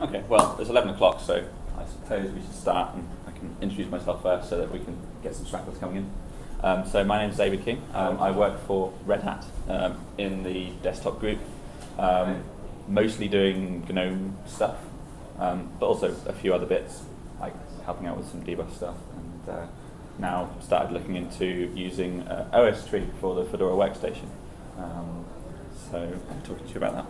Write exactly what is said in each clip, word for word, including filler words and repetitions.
Okay, well, it's eleven o'clock, so I suppose we should start, and I can introduce myself first so that we can get some stragglers coming in. Um, so my name is David King. Um, I work for Red Hat um, in the desktop group, um, mostly doing GNOME stuff, um, but also a few other bits, like helping out with some debug stuff, and uh, now started looking into using uh, ostree for the Fedora Workstation. Um, so I'm talking to you about that.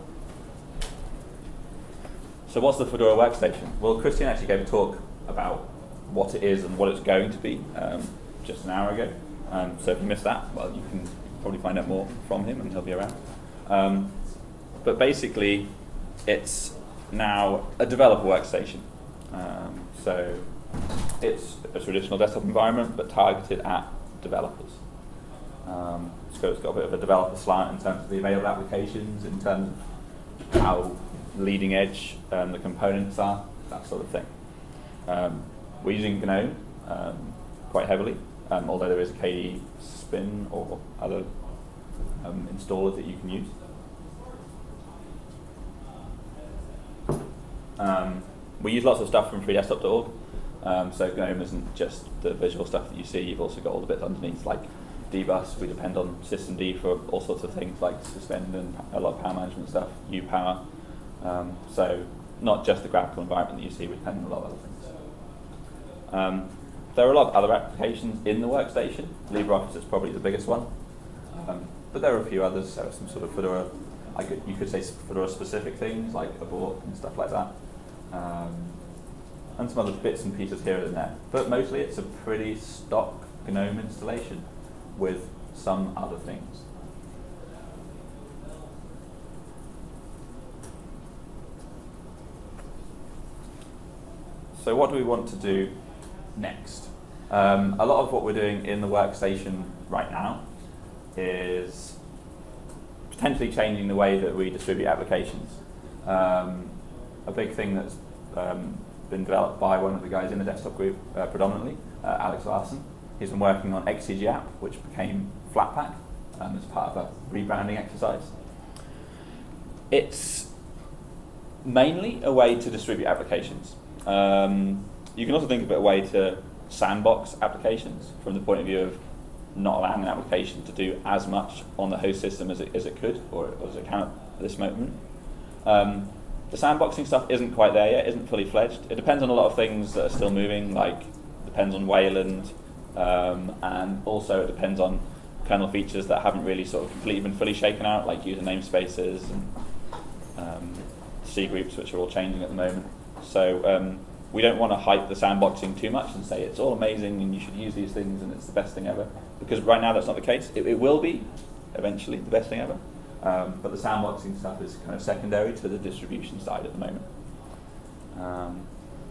So what's the Fedora Workstation? Well, Christian actually gave a talk about what it is and what it's going to be um, just an hour ago. Um, so if you missed that, well, you can probably find out more from him and he'll be around. Um, but basically, it's now a developer workstation. Um, so it's a traditional desktop environment, but targeted at developers. Um, so it's got a bit of a developer slant in terms of the available applications, in terms of how leading edge um, the components are, that sort of thing. Um, we're using GNOME um, quite heavily, um, although there is a K D E spin or other um, installers that you can use. Um, we use lots of stuff from free desktop dot org, um, so GNOME isn't just the visual stuff that you see, you've also got all the bits underneath, like dbus. We depend on systemd for all sorts of things like suspend and a lot of power management stuff, upower. Um, so not just the graphical environment that you see, we depend on a lot of other things. Um, there are a lot of other applications in the workstation. LibreOffice is probably the biggest one, um, but there are a few others. There are some sort of Fedora, I could, you could say Fedora specific things like abort and stuff like that, um, and some other bits and pieces here and there. But mostly it's a pretty stock GNOME installation with some other things. So what do we want to do next? Um, a lot of what we're doing in the workstation right now is potentially changing the way that we distribute applications. Um, a big thing that's um, been developed by one of the guys in the desktop group uh, predominantly, uh, Alex Larson. He's been working on X C G app, which became Flatpak um, as part of a rebranding exercise. It's mainly a way to distribute applications. Um, you can also think of it a way to sandbox applications from the point of view of not allowing an application to do as much on the host system as it, as it could or, or as it can at this moment. Um, the sandboxing stuff isn't quite there yet, isn't fully fledged. It depends on a lot of things that are still moving, like depends on Wayland, um, and also it depends on kernel features that haven't really sort of completely been fully shaken out, like user namespaces and um, C groups, which are all changing at the moment. So um, we don't want to hype the sandboxing too much and say it's all amazing and you should use these things and it's the best thing ever, because right now that's not the case. It, it will be eventually the best thing ever, um, but the sandboxing stuff is kind of secondary to the distribution side at the moment. Um,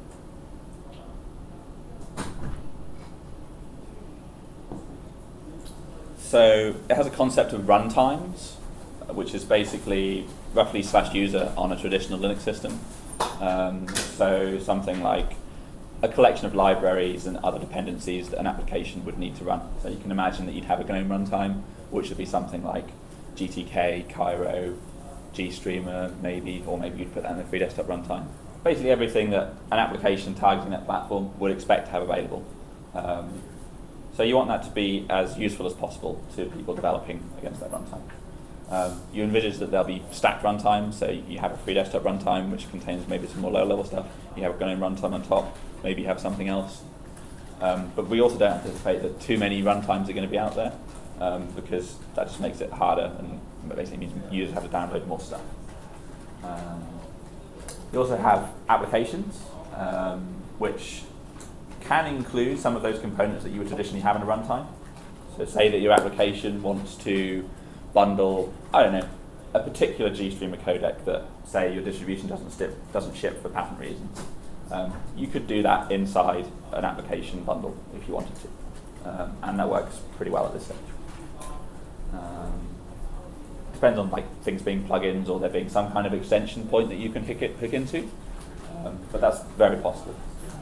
so it has a concept of runtimes, which is basically roughly slash user on a traditional Linux system. Um, so something like a collection of libraries and other dependencies that an application would need to run. So you can imagine that you'd have a GNOME runtime, which would be something like G T K, Cairo, GStreamer, maybe, or maybe you'd put that in the free desktop runtime. Basically everything that an application targeting that platform would expect to have available. Um, so you want that to be as useful as possible to people developing against that runtime. Um, you envisage that there'll be stacked runtimes, so you have a free desktop runtime which contains maybe some more low-level stuff. You have a GNOME runtime on top, maybe you have something else. Um, but we also don't anticipate that too many runtimes are going to be out there, um, because that just makes it harder and basically means users have to download more stuff. Um, you also have applications, um, which can include some of those components that you would traditionally have in a runtime. So say that your application wants to bundle, I don't know, a particular GStreamer codec that, say, your distribution doesn't, stip, doesn't ship for patent reasons. Um, you could do that inside an application bundle if you wanted to, um, and that works pretty well at this stage. Um, depends on like things being plugins or there being some kind of extension point that you can hook, it, hook into, um, but that's very possible.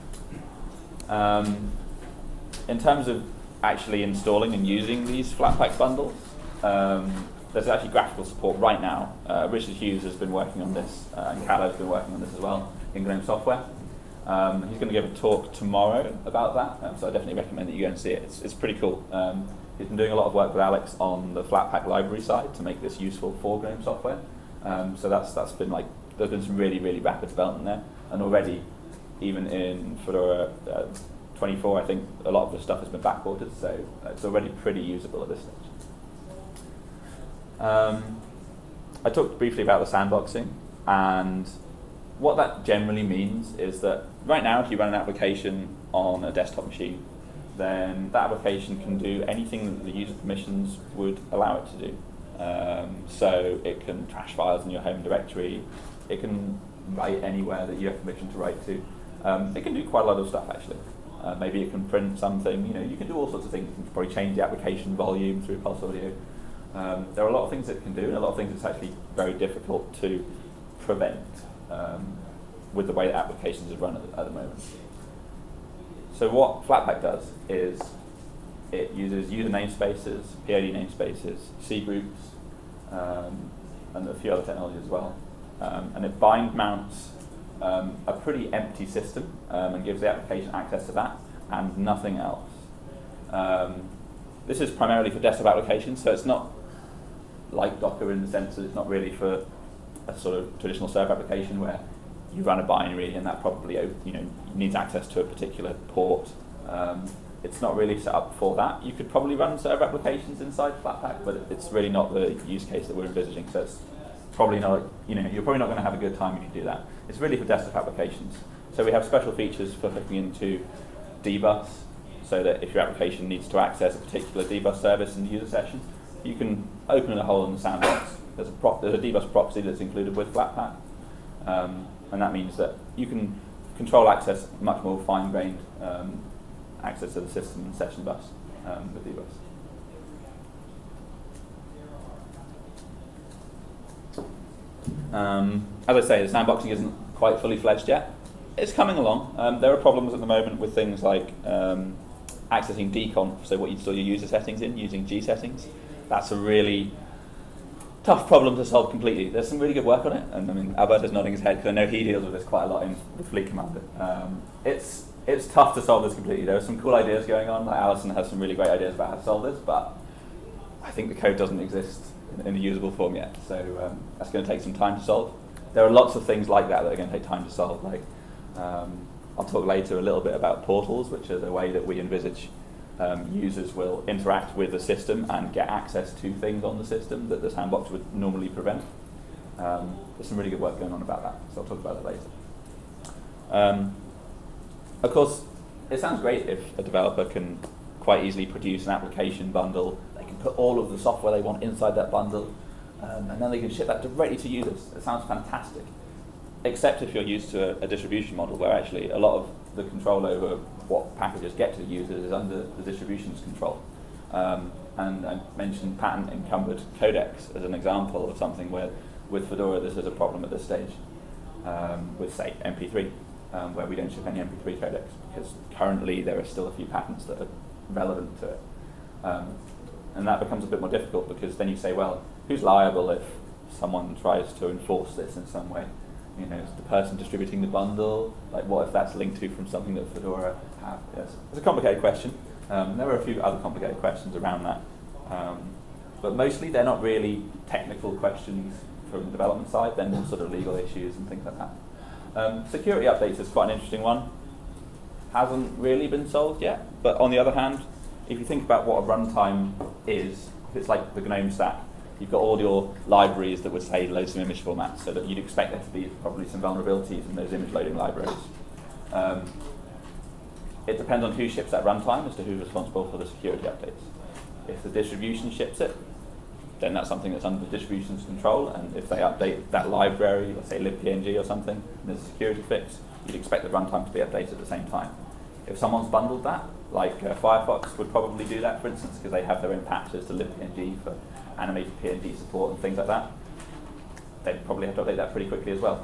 Um, in terms of actually installing and using these Flatpak bundles, Um, there's actually graphical support right now. Uh, Richard Hughes has been working on this, uh, and Callo's been working on this as well. in GNOME software. Um, he's going to give a talk tomorrow about that, um, so I definitely recommend that you go and see it. It's, it's pretty cool. Um, he's been doing a lot of work with Alex on the Flatpak library side to make this useful for GNOME software. Um, so that's that's been like, there's been some really, really rapid development there, and already, even in Fedora uh, twenty-four, I think a lot of the stuff has been backported, so it's already pretty usable at this stage. Um, I talked briefly about the sandboxing, and what that generally means is that right now, if you run an application on a desktop machine, then that application can do anything that the user permissions would allow it to do. Um, so it can trash files in your home directory, it can write anywhere that you have permission to write to. Um, it can do quite a lot of stuff actually. Uh, maybe it can print something, you know, you can do all sorts of things. You can probably change the application volume through Pulse Audio. Um, there are a lot of things it can do, and a lot of things it's actually very difficult to prevent um, with the way that applications are run at the, at the moment. So what Flatpak does is it uses user namespaces, P I D namespaces, C groups, um, and a few other technologies as well. Um, and it bind mounts um, a pretty empty system um, and gives the application access to that and nothing else. Um, this is primarily for desktop applications, so it's not like Docker in the sense that it's not really for a sort of traditional server application where you run a binary and that probably you know needs access to a particular port. Um, it's not really set up for that. You could probably run server applications inside Flatpak, but it's really not the use case that we're envisaging. So it's probably not, you know, you're probably not going to have a good time if you do that. It's really for desktop applications. So we have special features for hooking into dbus, so that if your application needs to access a particular dbus service in the user session, you can open a hole in the sandbox. There's a, prop, there's a dbus proxy that's included with Flatpak, um, and that means that you can control access much more fine-grained um, access to the system and session bus um, with dbus. Um, as I say, the sandboxing isn't quite fully fledged yet. It's coming along. Um, there are problems at the moment with things like um, accessing dconf, so what you store your user settings in using G settings. That's a really tough problem to solve completely. There's some really good work on it, and I mean, Alberto's nodding his head because I know he deals with this quite a lot in the Fleet Commander. Um, it's it's tough to solve this completely. There are some cool ideas going on. Like Alison has some really great ideas about how to solve this, but I think the code doesn't exist in, in a usable form yet. So um, that's going to take some time to solve. There are lots of things like that that are going to take time to solve. Like um, I'll talk later a little bit about portals, which are the way that we envisage um, users will interact with the system and get access to things on the system that the sandbox would normally prevent. Um, there's some really good work going on about that, so I'll talk about that later. Um, of course, it sounds great if a developer can quite easily produce an application bundle. They can put all of the software they want inside that bundle, um, and then they can ship that directly to users. It sounds fantastic, except if you're used to a, a distribution model where actually a lot of the control over what packages get to the users is under the distribution's control. Um, and I mentioned patent encumbered codecs as an example of something where with Fedora this is a problem at this stage, um, with say M P three, um, where we don't ship any M P three codecs because currently there are still a few patents that are relevant to it. Um, and that becomes a bit more difficult because then you say, well, who's liable if someone tries to enforce this in some way? You know, is the person distributing the bundle? Like, what if that's linked to from something that Fedora have? Yes, it's a complicated question. Um, there are a few other complicated questions around that, um, but mostly they're not really technical questions from the development side. They're more sort of legal issues and things like that. Um, security updates is quite an interesting one. Hasn't really been solved yet, but on the other hand, if you think about what a runtime is, if it's like the GNOME stack, you've got all your libraries that would say load some image formats, so that you'd expect there to be probably some vulnerabilities in those image loading libraries. Um, it depends on who ships that runtime as to who's responsible for the security updates. If the distribution ships it, then that's something that's under the distribution's control, and if they update that library, let's say libpng or something, and there's a security fix, you'd expect the runtime to be updated at the same time. If someone's bundled that, like uh, Firefox would probably do that, for instance, because they have their own patches to libpng for animated P N G support and things like that, they'd probably have to update that pretty quickly as well.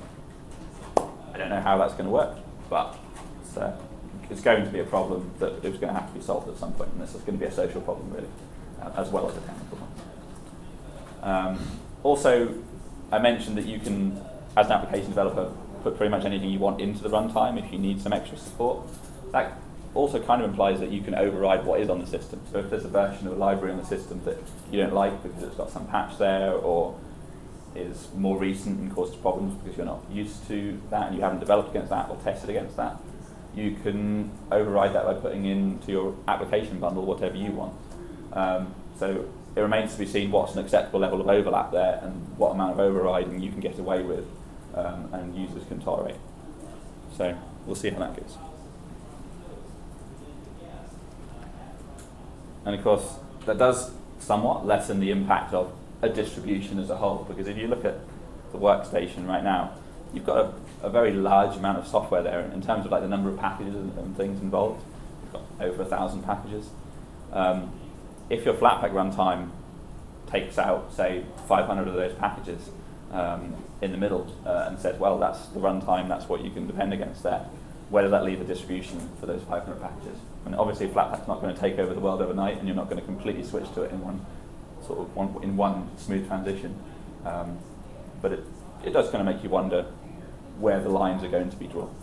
I don't know how that's going to work, but it's, uh, it's going to be a problem that is going to have to be solved at some point, and this is going to be a social problem, really, uh, as well as a technical one. Um, also, I mentioned that you can, as an application developer, put pretty much anything you want into the runtime if you need some extra support. That also kind of implies that you can override what is on the system. So if there's a version of a library on the system that you don't like because it's got some patch there, or is more recent and causes problems because you're not used to that and you haven't developed against that or tested against that, you can override that by putting into your application bundle whatever you want. Um, so it remains to be seen what's an acceptable level of overlap there and what amount of overriding you can get away with um, and users can tolerate. So we'll see how that goes. And of course, that does somewhat lessen the impact of a distribution as a whole, because if you look at the workstation right now, you've got a, a very large amount of software there in terms of like the number of packages and, and things involved. You've got over a thousand packages. Um, if your Flatpak runtime takes out, say, five hundred of those packages um, in the middle uh, and says, well, that's the runtime, that's what you can depend against there, where does that leave a distribution for those five hundred packages? And obviously Flatpak's not going to take over the world overnight, and you're not going to completely switch to it in one sort of one, in one smooth transition. Um, but it, it does kind of make you wonder where the lines are going to be drawn.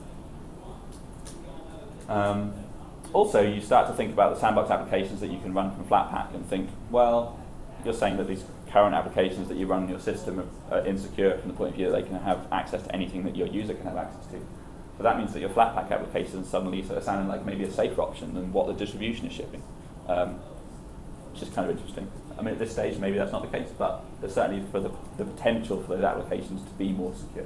Um, also, you start to think about the sandbox applications that you can run from Flatpak and think, well, you're saying that these current applications that you run in your system are, are insecure from the point of view that they can have access to anything that your user can have access to. So that means that your Flatpak applications suddenly sort of sounding like maybe a safer option than what the distribution is shipping, um, which is kind of interesting. I mean, at this stage, maybe that's not the case, but there's certainly for the, the potential for those applications to be more secure.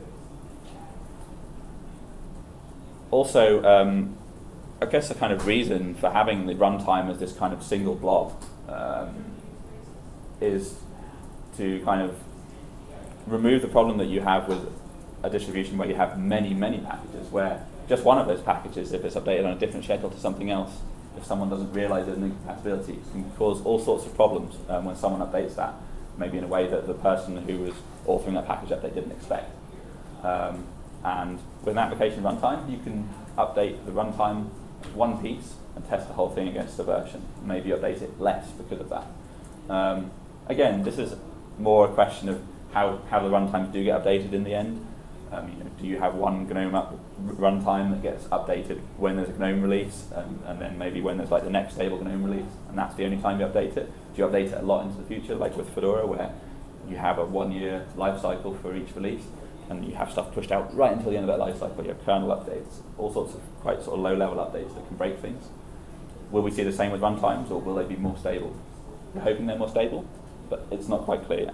Also, um, I guess a kind of reason for having the runtime as this kind of single blob um, is to kind of remove the problem that you have with a distribution where you have many, many packages, where just one of those packages, if it's updated on a different schedule to something else, if someone doesn't realize there's an incompatibility, it can cause all sorts of problems um, when someone updates that, maybe in a way that the person who was authoring that package update didn't expect. Um, and with an application runtime, you can update the runtime one piece and test the whole thing against the version. Maybe update it less because of that. Um, again, this is more a question of how, how the runtimes do get updated in the end. Um, you know, do you have one GNOME up runtime that gets updated when there's a GNOME release, and, and then maybe when there's like the next stable GNOME release, and that's the only time you update it? Do you update it a lot into the future, like with Fedora, where you have a one-year life cycle for each release, and you have stuff pushed out right until the end of that life cycle? You have kernel updates, all sorts of quite sort of low-level updates that can break things. Will we see the same with runtimes, or will they be more stable? We're hoping they're more stable, but it's not quite clear yet.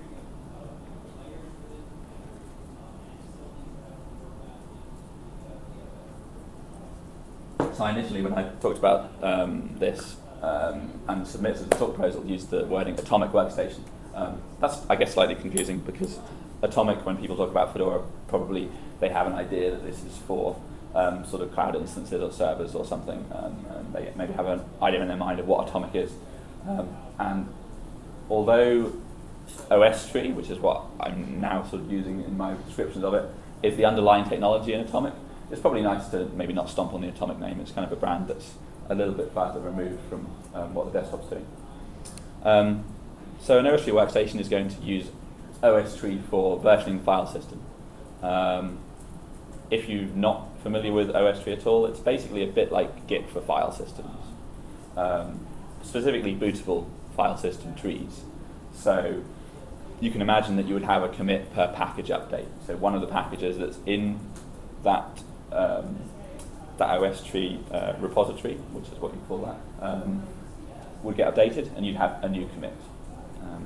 So initially, when I talked about um, this um, and submitted the talk proposal, used the wording Atomic Workstation. Um, that's, I guess, slightly confusing because Atomic, when people talk about Fedora, probably they have an idea that this is for um, sort of cloud instances or servers or something, um, and they maybe have an idea in their mind of what Atomic is. Um, and although ostree, which is what I'm now sort of using in my descriptions of it, is the underlying technology in Atomic, it's probably nice to maybe not stomp on the Atomic name. It's kind of a brand that's a little bit farther removed from um, what the desktop's doing. Um, so an ostree workstation is going to use ostree for versioning file system. Um, if you're not familiar with ostree at all, it's basically a bit like Git for file systems, um, specifically bootable file system trees. So you can imagine that you would have a commit per package update. So one of the packages that's in that um, that ostree uh, repository, which is what you call that, um, would get updated, and you'd have a new commit. Um,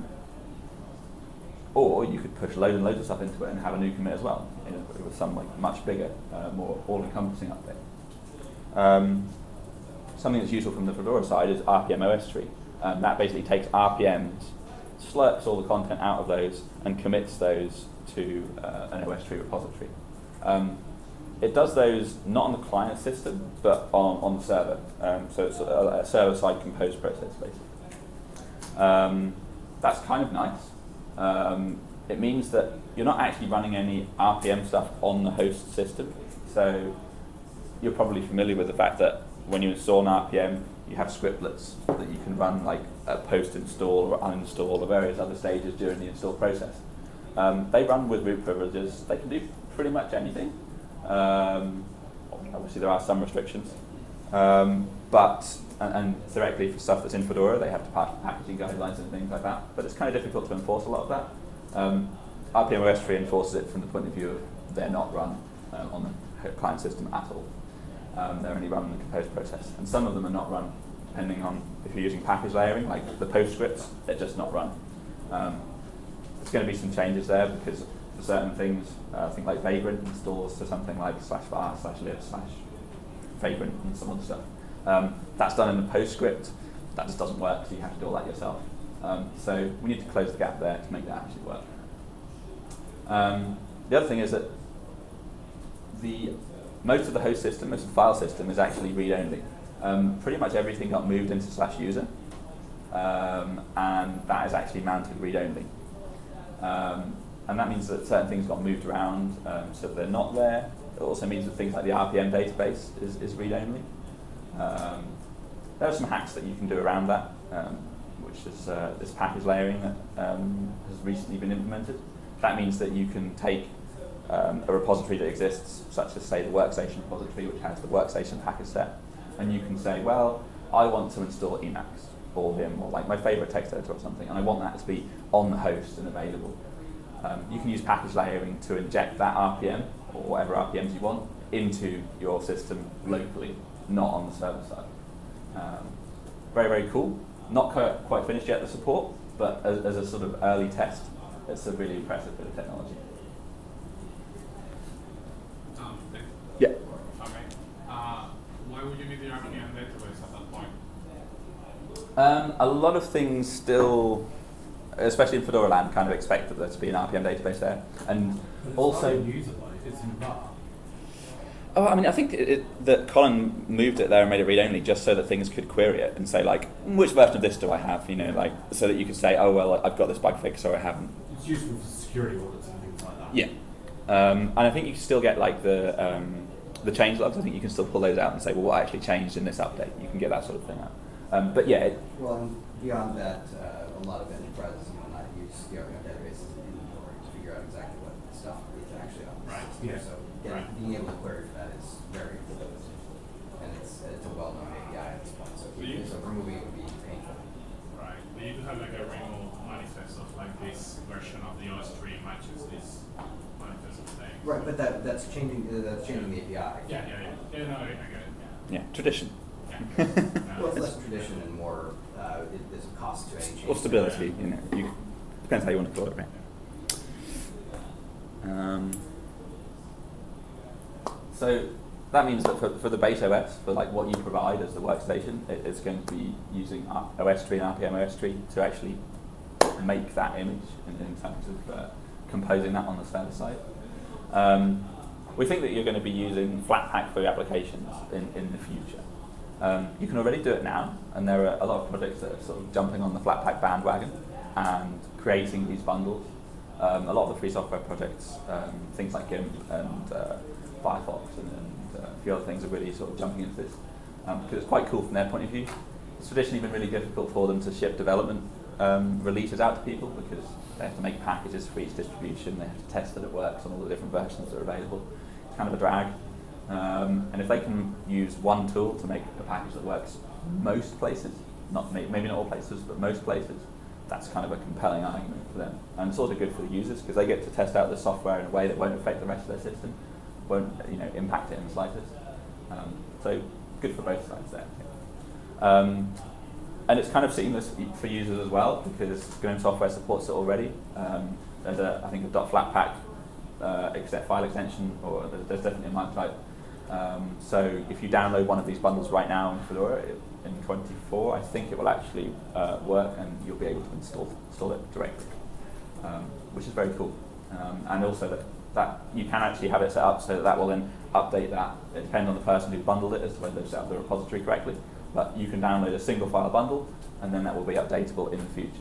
or you could push loads and loads of stuff into it and have a new commit as well, you know, with some like much bigger, uh, more all-encompassing update. Um, something that's useful from the Fedora side is R P M ostree. Um, that basically takes R P Ms, slurps all the content out of those, and commits those to uh, an ostree repository. Um, it does those not on the client system, but on, on the server. Um, so it's a, a server-side compose process, basically. Um, that's kind of nice. Um, it means that you're not actually running any R P M stuff on the host system. So you're probably familiar with the fact that when you install an R P M, you have scriptlets that you can run, like a post-install or uninstall or various other stages during the install process. Um, they run with root privileges. They can do pretty much anything. Um, obviously, there are some restrictions, um, but and, and theoretically for stuff that's in Fedora, they have to pass packaging guidelines and things like that. But it's kind of difficult to enforce a lot of that. Um, R P M O S tree enforces it from the point of view of they're not run uh, on the client system at all. Um, they're only run in the compose process, and some of them are not run depending on if you're using package layering, like the postscripts, they're just not run. Um, there's going to be some changes there because for certain things, uh, I think like Vagrant installs to something like slash var slash lib slash Vagrant and some other stuff. Um, that's done in the postscript. That just doesn't work, so you have to do all that yourself. Um, so we need to close the gap there to make that actually work. Um, the other thing is that the most of the host system, most of the file system is actually read-only. Um, pretty much everything got moved into slash user, um, and that is actually mounted read-only. Um, and that means that certain things got moved around um, so that they're not there. It also means that things like the R P M database is, is read-only. Um, there are some hacks that you can do around that, um, which is uh, this package layering that um, has recently been implemented. That means that you can take um, a repository that exists, such as say the Workstation repository, which has the Workstation package set, and you can say, well, I want to install Emacs or Vim or like my favorite text editor or something, and I want that to be on the host and available. Um, you can use package layering to inject that R P M or whatever R P Ms you want into your system locally, not on the server side. Um, very, very cool. Not quite, quite finished yet, the support, but as, as a sort of early test, it's a really impressive bit of technology. Um, yeah. Okay. Uh, why would you need the R P M database at that point? Um, a lot of things still, especially in Fedora land, kind of expect that there to be an R P M database there, and but it's also. Not in user though, it's in var. Oh, I mean, I think it, it, that Colin moved it there and made it read-only just so that things could query it and say, like, which version of this do I have? You know, like, so that you could say, oh well, I've got this bug fix or I haven't. It's useful for security audits and things like that. Yeah, um, and I think you can still get like the um, the change logs. I think you can still pull those out and say, well, what actually changed in this update? You can get that sort of thing out. Um, but yeah. It, well, and beyond that, uh, a lot of enterprises will not use the R P M databases in inventory to figure out exactly what stuff is actually on the Right. system. Yeah. So getting, Right. being able to query for that is very important, and it's it's a well-known A P I at this point. So, So you- so removing it would be painful. Right. But you do have like a remove manifest of like this version of the ostree matches this manifest of saying. Right, but that that's changing uh, that's changing the A P I. Yeah, yeah, yeah. Yeah, no, I, I get it. yeah, tradition. Yeah. yeah. Well, it's less tradition and more. Uh, it, there's a cost to any change. Or stability. You know, you, depends how you want to call it, right? Um, so that means that for, for the base O S, for like what you provide as the workstation, it, it's going to be using O S tree and R P M O S tree to actually make that image in, in terms of uh, composing that on the server side. Um, we think that you're going to be using Flatpak for your applications in, in the future. Um, you can already do it now, and there are a lot of projects that are sort of jumping on the Flatpak bandwagon and creating these bundles. Um, a lot of the free software projects, um, things like GNOME and uh, Firefox and, and uh, a few other things are really sort of jumping into this um, because it's quite cool from their point of view. It's traditionally been really difficult for them to ship development um, releases out to people because they have to make packages for each distribution, they have to test that it works on all the different versions that are available. It's kind of a drag. Um, and if they can use one tool to make a package that works most places, not maybe not all places, but most places, that's kind of a compelling argument for them. And it's also good for the users because they get to test out the software in a way that won't affect the rest of their system, won't you know impact it in the slightest. Um, so good for both sides there. Um, and it's kind of seamless for users as well because GNOME software supports it already. Um, there's a I think a .flatpak uh, except file extension, or there's, there's definitely a MIME type. Um, so if you download one of these bundles right now in Fedora it, in twenty-four, I think it will actually uh, work and you'll be able to install install it directly, um, which is very cool. Um, and also that, that you can actually have it set up so that that will then update that. It depends on the person who bundled it as to whether they've set up the repository correctly. But you can download a single file bundle and then that will be updatable in the future.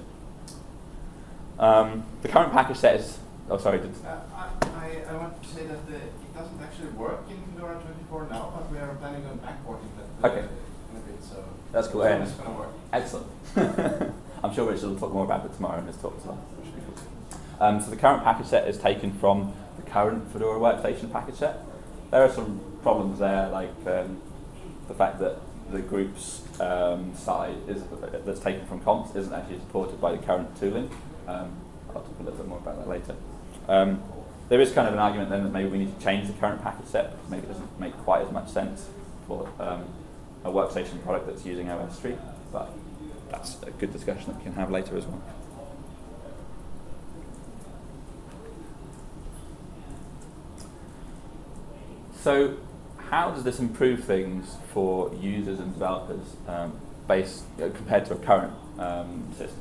Um, the current package set is, oh sorry. Did, Uh, I, I want to say that the, it doesn't actually work in Fedora twenty-four now, but we are planning on backporting that uh, Okay. in a bit, so That's cool. so Yeah. it's going to work. Excellent. I'm sure Richard will talk more about it tomorrow in his talk as well. Which should be cool. Um, so the current package set is taken from the current Fedora Workstation package set. there are some problems there, like um, the fact that the group's um, side is, that's taken from comps isn't actually supported by the current tooling. Um, I'll talk a little bit more about that later. Um, there is kind of an argument then that maybe we need to change the current package set, because maybe it doesn't make quite as much sense for um, a workstation product that's using ostree, but that's a good discussion that we can have later as well. So how does this improve things for users and developers um, based, you know, compared to a current um, system?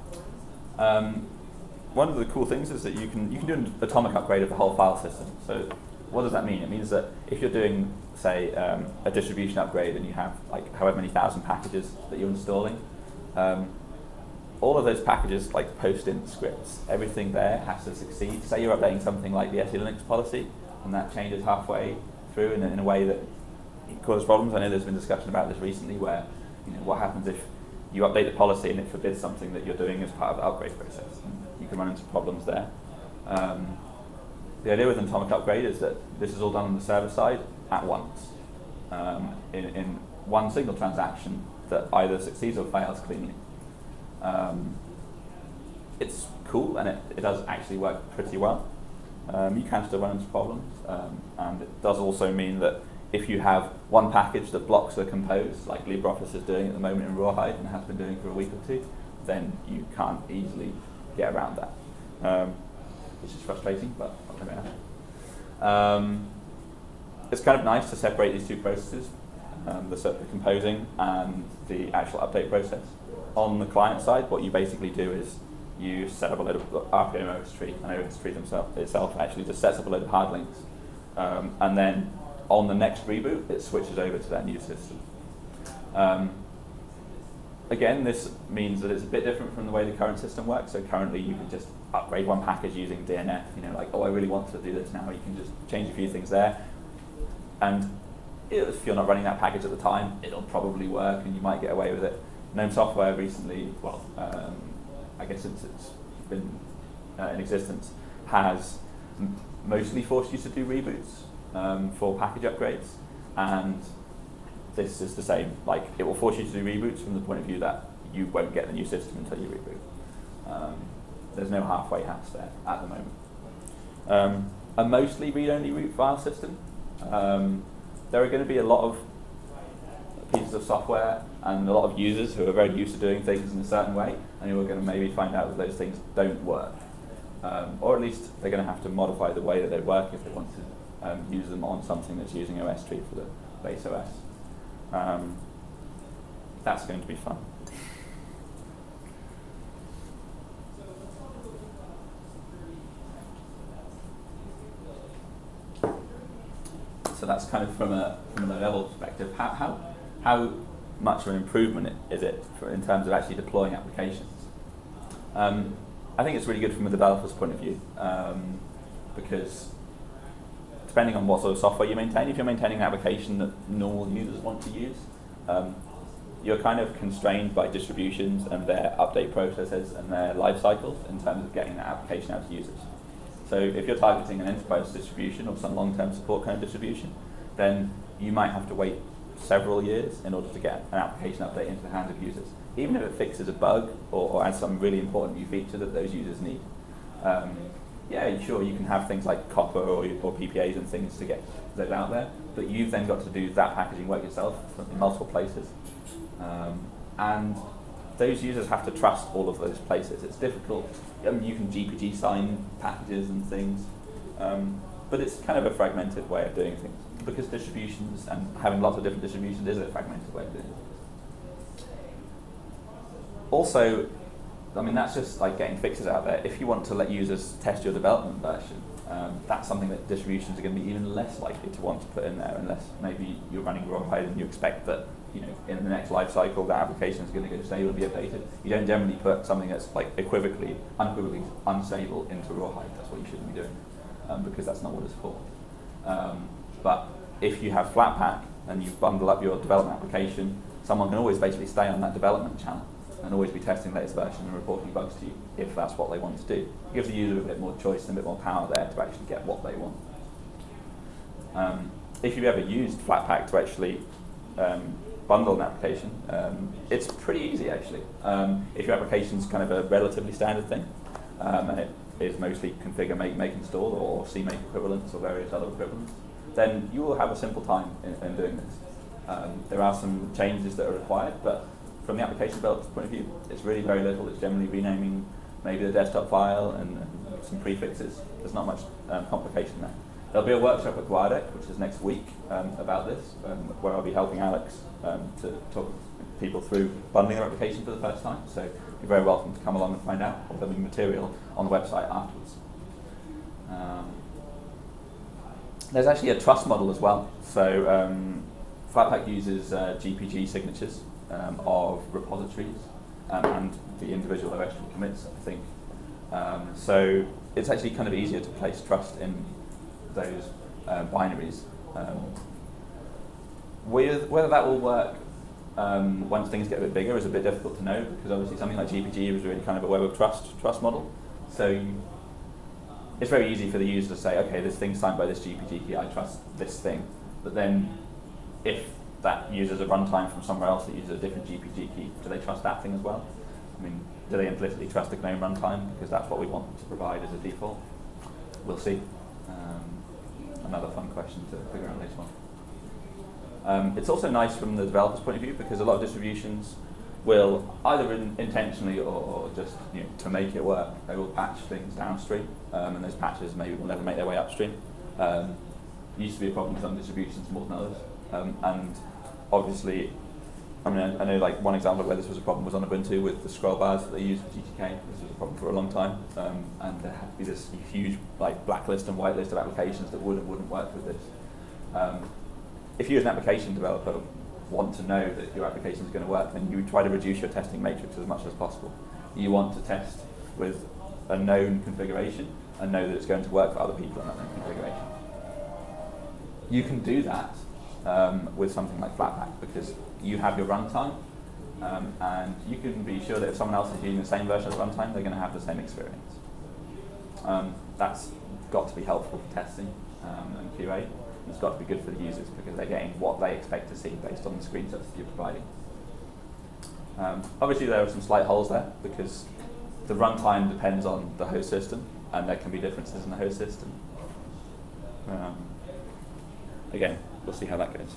Um, one of the cool things is that you can you can do an atomic upgrade of the whole file system. So what does that mean? It means that if you're doing, say, um, a distribution upgrade and you have like however many thousand packages that you're installing, um, all of those packages, like post-int scripts, everything there has to succeed. Say you're updating something like the S E Linux policy, and that changes halfway through in a, in a way that causes problems. I know there's been discussion about this recently, where you know what happens if you update the policy and it forbids something that you're doing as part of the upgrade process. And you can run into problems there. Um, the idea with an atomic upgrade is that this is all done on the server side at once, um, in, in one single transaction that either succeeds or fails cleanly. Um, it's cool, and it, it does actually work pretty well. Um, you can still run into problems, um, and it does also mean that if you have one package that blocks the compose, like LibreOffice is doing at the moment in Rawhide and has been doing for a week or two, then you can't easily get around that, um, which is frustrating, but what can I have? Um, it's kind of nice to separate these two processes, um, the, the composing and the actual update process. On the client side, what you basically do is you set up a load of R P M ostree, and ostree themself, itself actually just sets up a load of hard links. Um, and then on the next reboot, it switches over to that new system. Um, again, this means that it's a bit different from the way the current system works. So currently you can just upgrade one package using D N F, you know, like, oh, I really want to do this now. You can just change a few things there. And if you're not running that package at the time, it'll probably work and you might get away with it. GNOME software recently, well, um, I guess since it's been uh, in existence, has m mostly forced you to do reboots um, for package upgrades, and this is the same. Like, it will force you to do reboots from the point of view that you won't get the new system until you reboot. Um, there's no halfway house there at the moment. Um, a mostly read-only root file system. Um, there are going to be a lot of pieces of software and a lot of users who are very used to doing things in a certain way, and who are going to maybe find out that those things don't work. Um, or at least they're going to have to modify the way that they work if they want to um, use them on something that's using ostree for the base O S. Um, that's going to be fun. So that's kind of from a from a level perspective. How how how much of an improvement is it for, in terms of actually deploying applications? Um, I think it's really good from a developer's point of view, um, because depending on what sort of software you maintain, if you're maintaining an application that normal users want to use, um, you're kind of constrained by distributions and their update processes and their life cycles in terms of getting that application out to users. So if you're targeting an enterprise distribution or some long-term support kind of distribution, then you might have to wait several years in order to get an application update into the hands of users, even if it fixes a bug or, or adds some really important new feature that those users need. Um, yeah, sure, you can have things like Copper or, or P P As and things to get those out there, but you've then got to do that packaging work yourself in multiple places. Um, and those users have to trust all of those places. It's difficult. I mean, you can G P G sign packages and things, um, but it's kind of a fragmented way of doing things, because distributions and having lots of different distributions is a fragmented way of doing it. Also, I mean, that's just like getting fixes out there. If you want to let users test your development version, um, that's something that distributions are going to be even less likely to want to put in there, unless maybe you're running Rawhide and you expect that, you know, in the next life cycle, the application is going to go stable and be updated. You don't generally put something that's like equivocally, unequivocally unstable into Rawhide. That's what you shouldn't be doing, um, because that's not what it's for. Um, but if you have Flatpak and you bundle up your development application, someone can always basically stay on that development channel and always be testing the latest version and reporting bugs to you if that's what they want to do. It gives the user a bit more choice and a bit more power there to actually get what they want. Um, if you've ever used Flatpak to actually um, bundle an application, um, it's pretty easy actually. Um, if your application is kind of a relatively standard thing, um, and it is mostly configure, make, make, install, or C make equivalents or various other equivalents, then you will have a simple time in, in doing this. Um, there are some changes that are required, but from the application developer's point of view, it's really very little. It's generally renaming maybe the desktop file and, and some prefixes. There's not much um, complication there. There'll be a workshop at Guadec, which is next week, um, about this, um, where I'll be helping Alex um, to talk people through bundling their application for the first time. So you're very welcome to come along and find out. There'll be material on the website afterwards. Um, there's actually a trust model as well. So um, Flatpak uses uh, G P G signatures um, of repositories um, and the individual O S tree commits, I think. Um, so it's actually kind of easier to place trust in those uh, binaries. Um, with, whether that will work um, once things get a bit bigger is a bit difficult to know, because obviously something like G P G is really kind of a web of trust trust model. So you, it's very easy for the user to say, okay, this thing's signed by this G P G key, I trust this thing. But then if that uses a runtime from somewhere else that uses a different G P G key, do they trust that thing as well? I mean, do they implicitly trust the GNOME runtime? Because that's what we want to provide as a default. We'll see. Um, another fun question to figure out later on. Um, it's also nice from the developer's point of view, because a lot of distributions will either in intentionally or, or just you know, to make it work, they will patch things downstream, um, and those patches maybe will never make their way upstream. Um, it used to be a problem with some distributions more than others, um, and obviously, I mean, I, I know like one example of where this was a problem was on Ubuntu with the scroll bars that they use for G T K. This was a problem for a long time, um, and there had to be this huge like blacklist and whitelist of applications that would and wouldn't work with this. Um, if you as an application developer want to know that your application is going to work, then you try to reduce your testing matrix as much as possible. You want to test with a known configuration and know that it's going to work for other people in that known configuration. You can do that um, with something like Flatpak, because you have your runtime, um, and you can be sure that if someone else is using the same version of the runtime, they're going to have the same experience. Um, that's got to be helpful for testing um, and Q A. It's got to be good for the users, because they're getting what they expect to see based on the screenshots that you're providing. Um, obviously, there are some slight holes there, because the runtime depends on the host system, and there can be differences in the host system. Um, again, we'll see how that goes.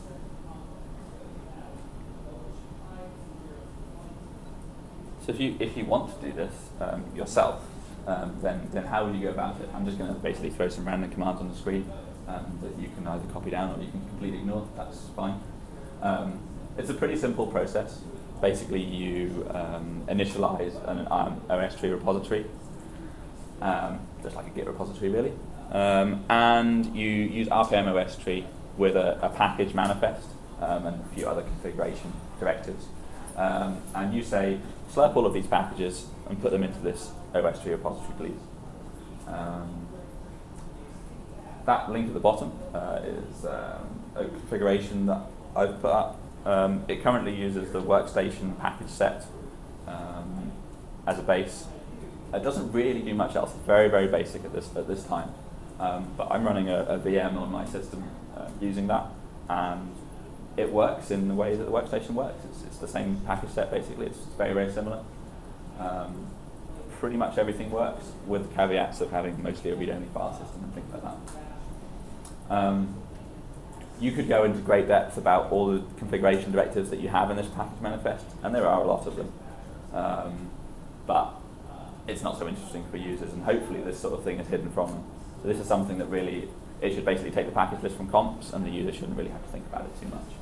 So if you if you want to do this um, yourself, um, then then how would you go about it? I'm just going to basically throw some random commands on the screen um, that you can either copy down or you can completely ignore. That's fine. Um, it's a pretty simple process. Basically, you um, initialize an um, O S tree repository, um, just like a Git repository, really, um, and you use R P M O S tree with a, a package manifest um, and a few other configuration directives, um, and you say, slurp all of these packages and put them into this O S tree repository, please. Um, that link at the bottom uh, is um, a configuration that I've put up. Um, it currently uses the Workstation package set um, as a base. It doesn't really do much else. It's very, very basic at this at this time. Um, but I'm running a, a V M on my system uh, using that, and it works in the way that the Workstation works. It's, it's the same package set, basically. It's very, very similar. Um, pretty much everything works, with caveats of having mostly a read-only file system and things like that. Um, you could go into great depth about all the configuration directives that you have in this package manifest, and there are a lot of them. Um, but it's not so interesting for users, and hopefully this sort of thing is hidden from them. So this is something that really, it should basically take the package list from comps, and the user shouldn't really have to think about it too much.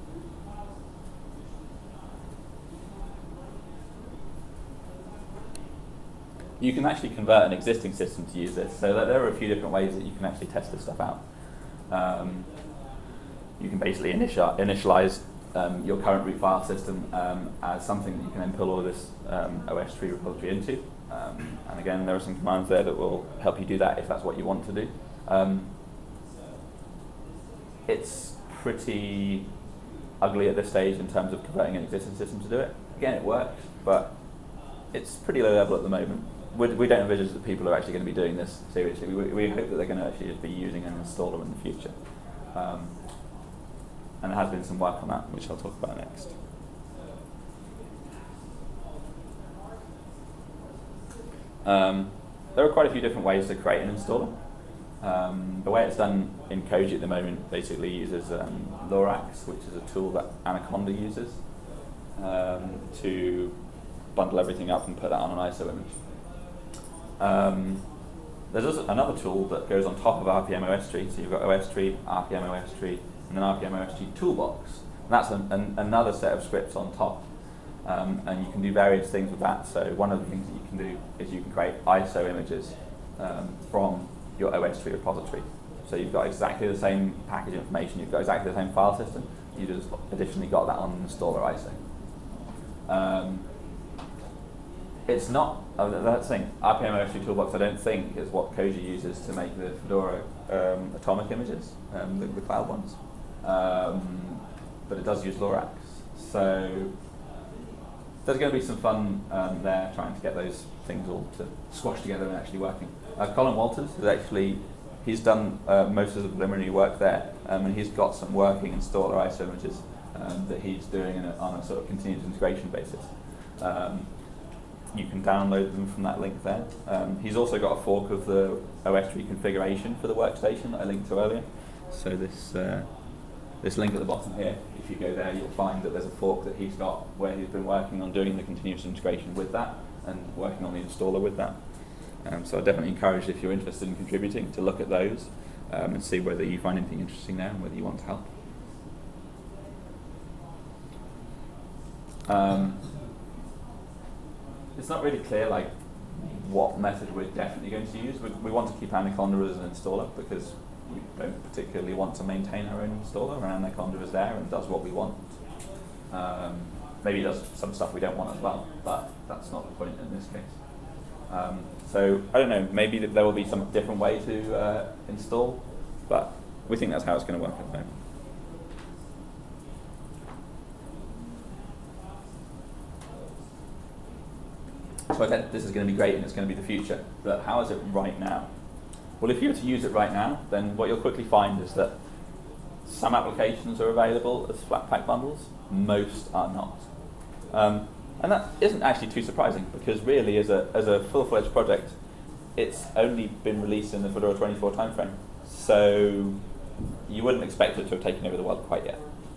You can actually convert an existing system to use this, so that there are a few different ways that you can actually test this stuff out. Um, you can basically initial, initialize um, your current root file system um, as something that you can then pull all of this um, O S tree repository into. Um, and again, there are some commands there that will help you do that if that's what you want to do. Um, it's pretty ugly at this stage in terms of converting an existing system to do it. Again, it works, but it's pretty low level at the moment. We, we don't envisage that people are actually going to be doing this seriously. We, we hope that they're going to actually just be using an installer in the future. Um, and there has been some work on that, which I'll talk about next. Um, there are quite a few different ways to create an installer. Um, the way it's done in Koji at the moment basically uses um, Lorax, which is a tool that Anaconda uses um, to bundle everything up and put that on an I S O image. Um, there's also another tool that goes on top of R P M ostree, so you've got ostree, R P M ostree, and then R P M ostree toolbox. And that's an, an, another set of scripts on top. Um, and you can do various things with that. So one of the things that you can do is you can create I S O images um, from your ostree repository. So you've got exactly the same package information, you've got exactly the same file system, you just additionally got that on an installer I S O. Um, it's not, uh, that's the thing, R P M ostree toolbox I don't think is what Koji uses to make the Fedora um, Atomic images, um, the, the cloud ones. Um, but it does use Lorax. So there's going to be some fun um, there trying to get those things all to squash together and actually working. Uh, Colin Walters is actually, he's done uh, most of the preliminary work there, um, and he's got some working installer I S O images um, that he's doing in a, on a sort of continuous integration basis. Um, you can download them from that link there. Um, he's also got a fork of the ostree configuration for the workstation that I linked to earlier. So this uh, this link at the bottom here, if you go there, you'll find that there's a fork that he's got where he's been working on doing the continuous integration with that and working on the installer with that. Um, so I definitely encourage, if you're interested in contributing, to look at those um, and see whether you find anything interesting there and whether you want to help. Um, it's not really clear like what method we're definitely going to use. We, we want to keep Anaconda as an installer because we don't particularly want to maintain our own installer, and Anaconda is there and does what we want. Um, maybe it does some stuff we don't want as well, but that's not the point in this case. Um, so I don't know, maybe there will be some different way to uh, install, but we think that's how it's going to work at the moment. So I said this is going to be great and it's going to be the future, but how is it right now? Well, if you were to use it right now, then what you'll quickly find is that some applications are available as Flatpak bundles, most are not. Um, and that isn't actually too surprising, because really as a, as a full-fledged project, it's only been released in the Fedora twenty-four timeframe, so you wouldn't expect it to have taken over the world quite yet.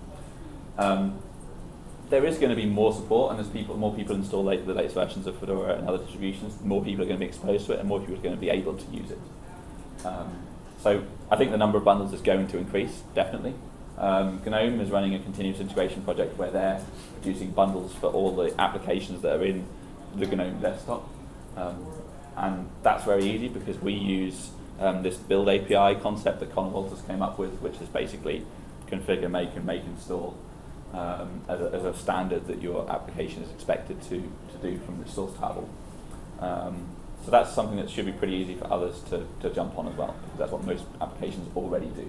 Um, there is going to be more support, and as people, more people install later the latest versions of Fedora and other distributions, more people are going to be exposed to it, and more people are going to be able to use it. Um, so I think the number of bundles is going to increase, definitely. Um, GNOME is running a continuous integration project where they're producing bundles for all the applications that are in the GNOME desktop. Um, and that's very easy because we use um, this build A P I concept that Colin Walters came up with, which is basically configure, make, and make install um, as, a, as a standard that your application is expected to, to do from the source table. Um, So that's something that should be pretty easy for others to, to jump on as well, because that's what most applications already do.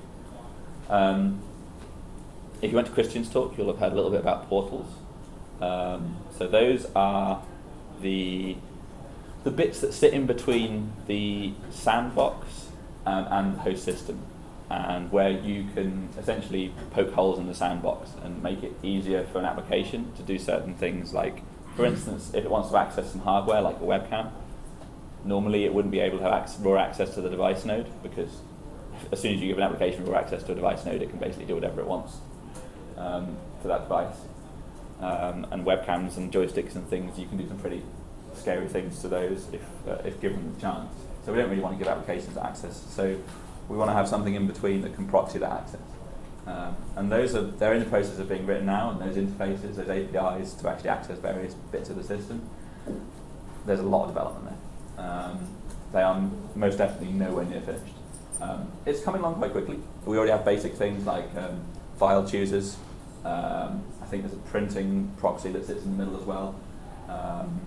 Um, if you went to Christian's talk, you'll have heard a little bit about portals. Um, so those are the, the bits that sit in between the sandbox um, and the host system, and where you can essentially poke holes in the sandbox and make it easier for an application to do certain things, like, for instance, if it wants to access some hardware like a webcam, normally it wouldn't be able to have ac raw access to the device node, because as soon as you give an application raw access to a device node, it can basically do whatever it wants um, for that device. Um, and webcams and joysticks and things, you can do some pretty scary things to those if, uh, if given the chance. So we don't really want to give applications access. So we want to have something in between that can proxy that access. Um, and those are, they're in the process of being written now, and those interfaces, those A P Is to actually access various bits of the system. There's a lot of development there. Um, they are most definitely nowhere near finished. Um, it's coming along quite quickly. We already have basic things like um, file choosers. Um, I think there's a printing proxy that sits in the middle as well. Um,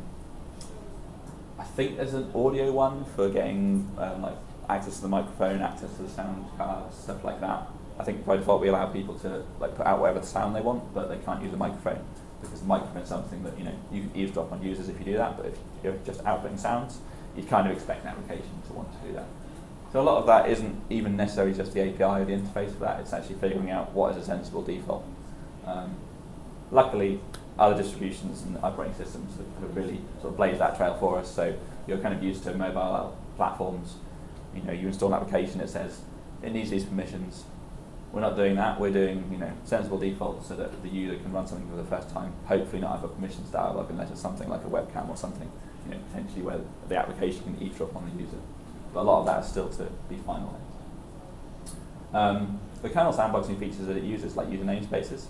I think there's an audio one for getting um, like access to the microphone, access to the sound cards, stuff like that. I think by default we allow people to like put out whatever sound they want, but they can't use a microphone, because the microphone is something that, you know, you can eavesdrop on users if you do that, but if you're just outputting sounds, you'd kind of expect an application to want to do that. So a lot of that isn't even necessarily just the A P I or the interface for that, it's actually figuring out what is a sensible default. Um, luckily, other distributions and operating systems have, have really sort of blazed that trail for us, so you're kind of used to mobile platforms. You know, you install an application, it says, it needs these permissions. We're not doing that, we're doing, you know, sensible defaults so that the user can run something for the first time, hopefully not have a permissions dialog unless it's something like a webcam or something, you know, potentially where the application can eavesdrop on the user. But a lot of that is still to be finalized. Um, the kernel sandboxing features that it uses, like user namespaces,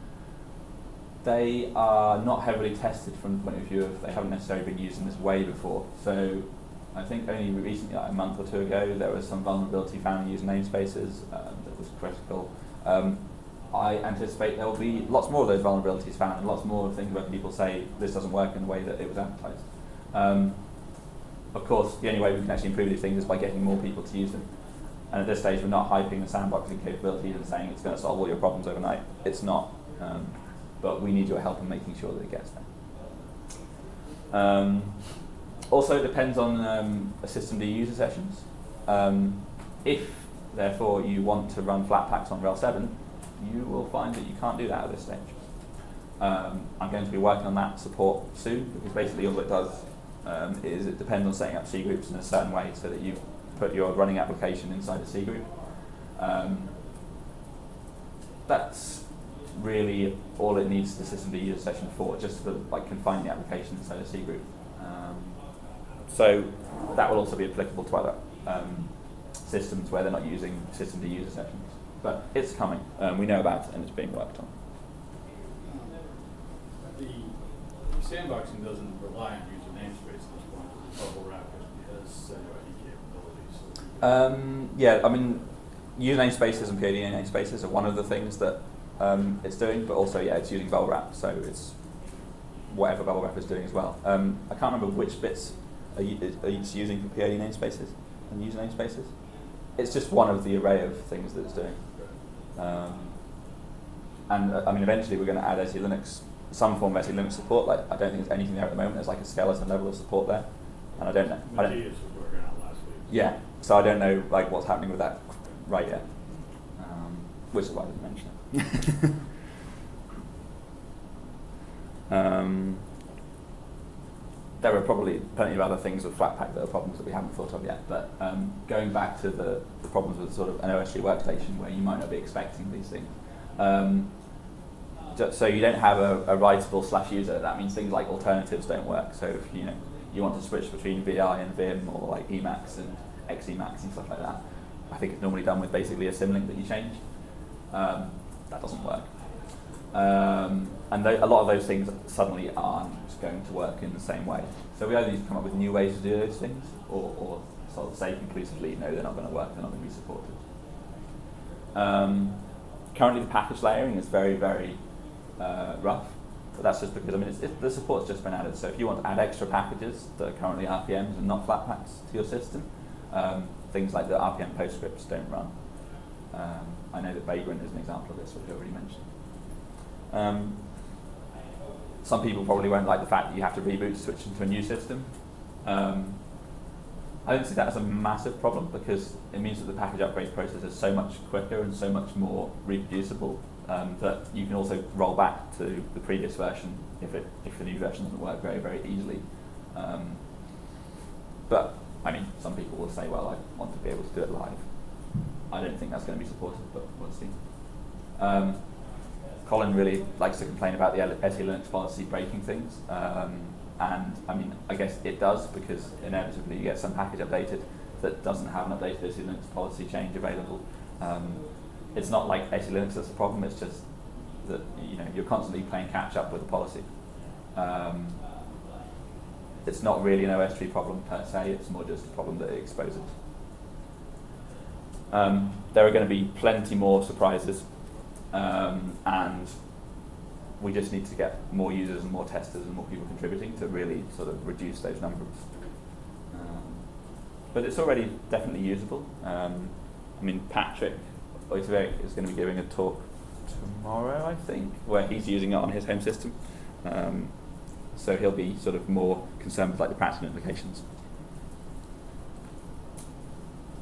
they are not heavily tested from the point of view of, they haven't necessarily been used in this way before. So I think only recently, like a month or two ago, there was some vulnerability found in user namespaces um, that was critical. Um, I anticipate there will be lots more of those vulnerabilities found and lots more things where people say this doesn't work in the way that it was advertised. Um, of course, the only way we can actually improve these things is by getting more people to use them. And at this stage, we're not hyping the sandboxing capabilities and saying it's going to solve all your problems overnight. It's not. Um, but we need your help in making sure that it gets there. Um, also, it depends on um, a systemd user sessions. Um, if, therefore, you want to run Flatpaks on RHEL seven, you will find that you can't do that at this stage. Um, I'm going to be working on that support soon, because basically all it does um, is it depends on setting up C groups in a certain way so that you put your running application inside a C group. Um, that's really all it needs the systemd user session for, just to like confine the application inside a C group. Um, so that will also be applicable to other um, systems where they're not using systemd user sessions. But it's coming. Um, we know about it and it's being worked on. The sandboxing doesn't rely on user namespace at this point. It's bubble wrap has setting capabilities. Um, yeah, I mean, user namespaces and P I D namespaces are one of the things that um, it's doing, but also, yeah, it's using bubble wrap, so it's whatever bubble wrap is doing as well. Um, I can't remember which bits are you, are you using for P I D namespaces and user namespaces. It's just one of the array of things that it's doing. Um, and uh, I mean, eventually we're going to add S E Linux, some form of S E Linux support. Like, I don't think there's anything there at the moment. There's like a skeleton level of support there, and I don't know. I don't, Matthias was working on last week. yeah, so I don't know like what's happening with that right yet, um, which is why I didn't mention it. um, there are probably plenty of other things with Flatpak that are problems that we haven't thought of yet, but um, going back to the, the problems with sort of an O S three workstation where you might not be expecting these things. Um, so you don't have a, a writable slash user, that means things like alternatives don't work. So if you know you want to switch between V I and Vim or like Emacs and X Emacs and stuff like that, I think it's normally done with basically a symlink that you change. Um, that doesn't work. Um, and a lot of those things suddenly aren't going to work in the same way. So we either need to come up with new ways to do those things, or, or sort of say conclusively, no, they're not going to work, they're not going to be supported. Um, currently the package layering is very, very uh, rough, but that's just because, I mean, it's, it, the support's just been added, so if you want to add extra packages that are currently R P Ms and not Flatpaks to your system, um, things like the R P M postscripts don't run. Um, I know that Vagrant is an example of this, which I already mentioned. Um, some people probably won't like the fact that you have to reboot to switch into a new system. Um, I don't see that as a massive problem because it means that the package upgrade process is so much quicker and so much more reproducible um, that you can also roll back to the previous version if, it, if the new version doesn't work very, very easily. Um, but, I mean, some people will say, well, I want to be able to do it live. I don't think that's going to be supported, but we'll see. Um, Colin really likes to complain about the S E Linux policy breaking things, um, and I mean, I guess it does because inevitably you get some package updated that doesn't have an updated S E Linux policy change available. Um, it's not like S E Linux that's the problem; it's just that you know you're constantly playing catch up with the policy. Um, it's not really an O S three problem per se; it's more just a problem that it exposes. Um, there are going to be plenty more surprises. Um, and we just need to get more users and more testers and more people contributing to really sort of reduce those numbers. Um, but it's already definitely usable. Um, I mean, Patrick is going to be giving a talk tomorrow, I think, where he's using it on his home system. Um, so he'll be sort of more concerned with like the practical implications.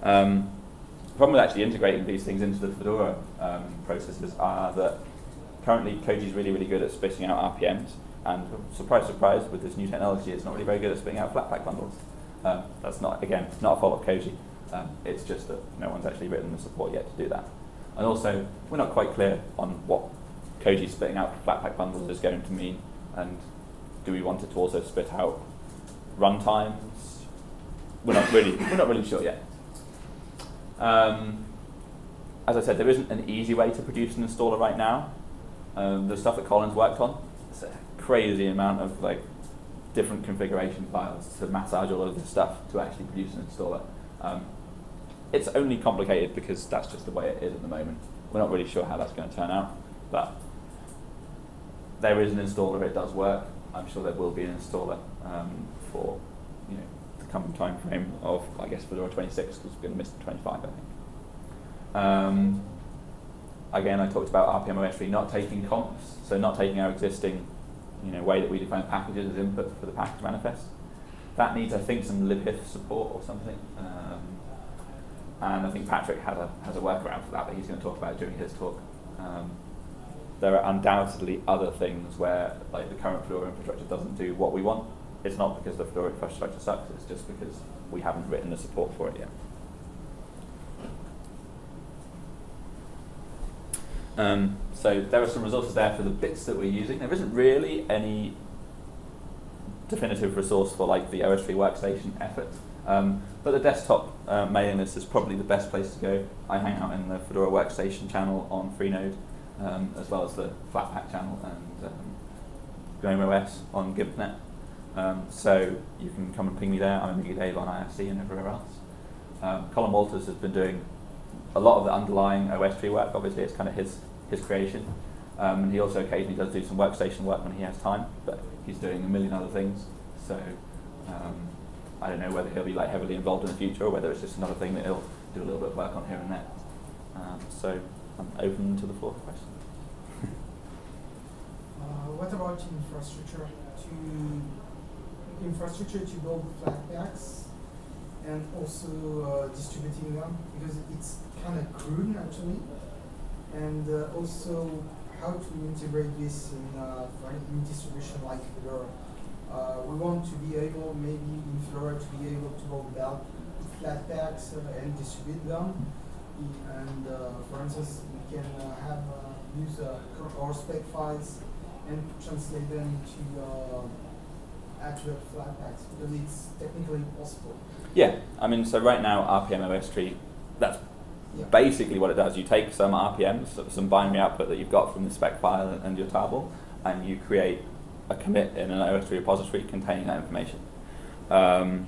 Um, the problem with actually integrating these things into the Fedora um, processes are that currently Koji is really, really good at spitting out R P Ms, and surprise, surprise, with this new technology, it's not really very good at spitting out Flatpak bundles. Um, that's not, again, not a fault of Koji. Um, it's just that no one's actually written the support yet to do that. And also, we're not quite clear on what Koji spitting out Flatpak bundles is going to mean, and do we want it to also spit out runtimes? We're not really, we're not really sure yet. Um, as I said, there isn't an easy way to produce an installer right now. Um, the stuff that Colin's worked on, it's a crazy amount of like different configuration files to massage all of this stuff to actually produce an installer. Um, it's only complicated because that's just the way it is at the moment. We're not really sure how that's going to turn out, but there is an installer. It does work. I'm sure there will be an installer um, for you know the coming time frame of, I guess, Fedora twenty-six, because we're going to miss the twenty-five, I think. Um, again, I talked about R P M ostree not taking comps, so not taking our existing you know way that we define packages as input for the package manifest. That needs, I think, some libhif support or something. Um, and I think Patrick has a has a workaround for that that he's going to talk about during his talk. Um, there are undoubtedly other things where like the current Fedora infrastructure doesn't do what we want. It's not because the Fedora infrastructure sucks, it's just because we haven't written the support for it yet. Um, so there are some resources there for the bits that we're using. There isn't really any definitive resource for like the ostree workstation effort, um, but the desktop uh, mailing list is probably the best place to go. I hang out in the Fedora Workstation channel on Freenode, um, as well as the Flatpak channel and um, GNOME O S on GimpNet. Um, so you can come and ping me there. I'm in Dave on I R C and everywhere else. Um, Colin Walters has been doing a lot of the underlying ostree work. Obviously, it's kind of his his creation. Um, and he also occasionally does do some workstation work when he has time, but he's doing a million other things. So um, I don't know whether he'll be like heavily involved in the future or whether it's just another thing that he'll do a little bit of work on here and there. Um, so I'm open to the floor for questions. uh, what about infrastructure to infrastructure to build Flatpaks and also uh, distributing them, because it's kind of crude actually, and uh, also how to integrate this in uh, for a new distribution like Fedora. Uh, we want to be able, maybe in Fedora, to be able to build out Flatpaks uh, and distribute them. And uh, for instance, we can uh, have uh, use uh, our spec files and translate them to uh, actual Flatpaks, because it's technically possible. Yeah, I mean, so right now R P M ostree, that's yeah. basically what it does. You take some R P Ms, some binary output that you've got from the spec file and, and your tarball, and you create a commit in an ostree repository containing that information. Um,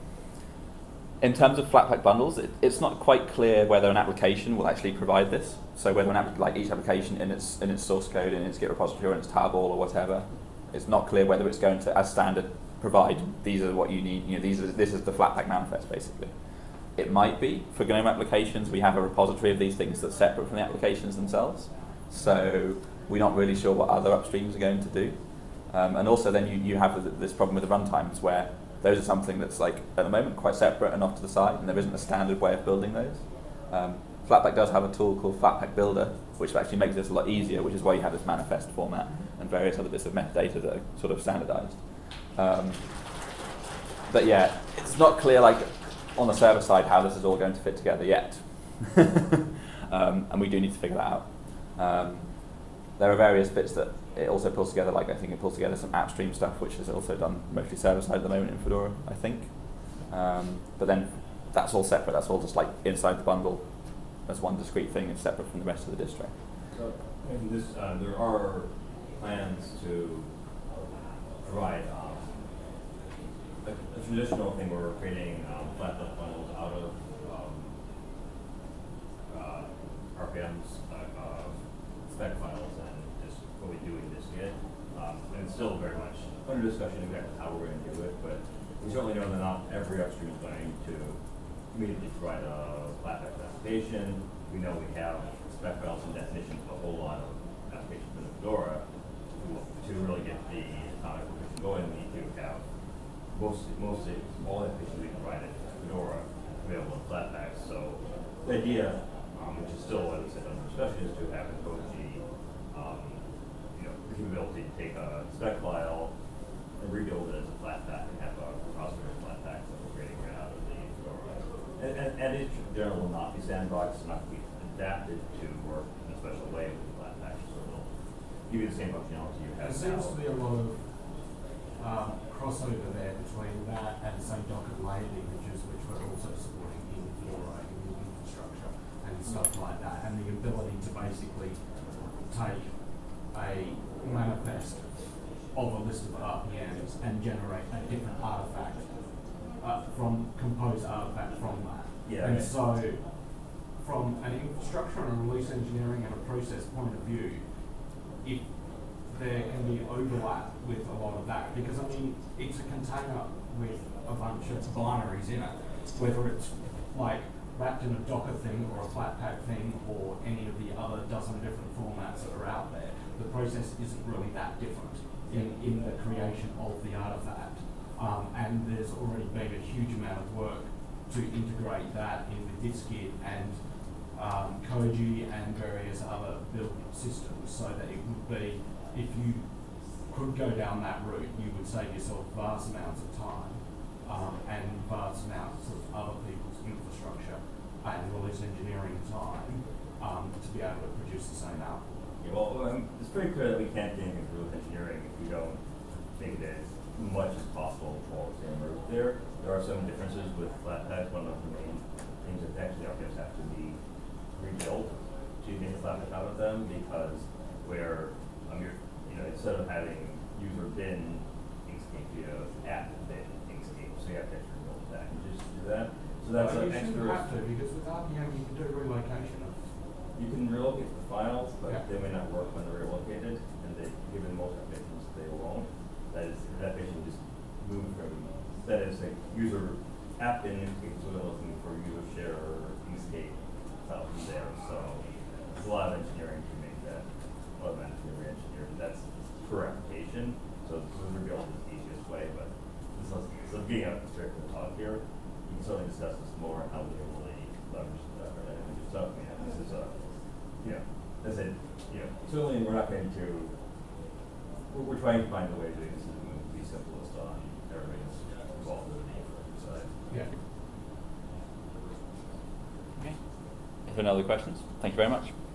in terms of Flatpak bundles, it, it's not quite clear whether an application will actually provide this. So whether an app, like each application in its in its source code, in its Git repository, or in its tarball or whatever, it's not clear whether it's going to, as standard, provide these are what you need. You know, these are this is the Flatpak manifest basically. It might be for GNOME applications. We have a repository of these things that's separate from the applications themselves. So we're not really sure what other upstreams are going to do. Um, and also then you, you have this problem with the runtimes where those are something that's like at the moment quite separate and off to the side, and there isn't a standard way of building those. Um, Flatpak does have a tool called Flatpak Builder, which actually makes this a lot easier, which is why you have this manifest format and various other bits of metadata that are sort of standardized. Um, but yeah, it's not clear like on the server side how this is all going to fit together yet. um, and we do need to figure that out. Um, there are various bits that it also pulls together, like I think it pulls together some upstream stuff, which is also done mostly server side at the moment in Fedora, I think. Um, but then that's all separate, that's all just like inside the bundle as one discrete thing and separate from the rest of the distro. So, in this, uh, there are plans to provide um, a, a traditional thing where we're creating um, Flatpak bundles out of um, uh, R P Ms, uh, uh, spec files, and just what we do in this Git. Um, and it's still very much under discussion exactly how we're going to do it, but we certainly know that not every upstream is going to immediately provide a Flatpak application. We know we have spec files and definitions of a whole lot of applications in Fedora. To really get the Atomic Workstation going, we need to have most, mostly all applications we provide in Fedora available in Flatpaks. So the idea, um, which is still, as I said, under discussion, is to have in code G, um, you know, the capability to take a spec file and rebuild it as a Flatpak and have a repository of Flatpaks that we're creating right out of the Fedora. And, and, and it in general will not be sandboxed, not be adapted to work in a special way with the Flatpak, so it'll give you the same functionality you have There now. seems to be a lot of um, crossover there between that and say Docker layered images, which we're also supporting in Fedora in the infrastructure and stuff like that, and the ability to basically take a manifest of a list of R P Ms and generate a different artifact uh, from compose artifact from that. Yeah, and right. so from an infrastructure and a release engineering and a process point of view, if there can be overlap with a lot of that, because I mean, it's a container with a bunch of binaries in it, whether it's like wrapped in a Docker thing or a Flatpak thing or any of the other dozen different formats that are out there, the process isn't really that different in, in the creation of the artifact. Um, and there's already been a huge amount of work to integrate that in with dist-git and um, Koji and various other build systems, so that it would be, if you could go down that route, you would save yourself vast amounts of time um, and vast amounts of other people's infrastructure and release engineering time um, to be able to produce the same output. Yeah, well, um, it's pretty clear that we can't do anything with engineering if we don't make it as much as possible for the same route there. There are some differences with Flatpaks. One of the main things that actually objects have to be rebuilt to make a Flatpak out of them, because where um, you're, you know, instead of having user bin Inkscape, you have app bin Inkscape, so you have to actually rebuild that and just do that. So that's Well, an you shouldn't extra. have to, because with R P M you can do relocation of. You can relocate the files, but Yeah. they may not work when they're relocated, and they, given most applications, they won't. That is, that application just moved from, that is a user app in Inkscape, so they're looking for user share or Inkscape file from there. So it's a lot of engineering to make that automatically re-engineered. That's per application, so the rebuild is the easiest way, but this is, so getting out straight from the top here, you can certainly discuss this more and how we can really leverage that right and just stuff. Yeah, this is a, you know, as I said, you know, certainly we're not going to, we're, we're trying to find a way to do this to be simplest on everybody's involved in the infrastructure side. Yeah. Okay. If there are no other questions, thank you very much.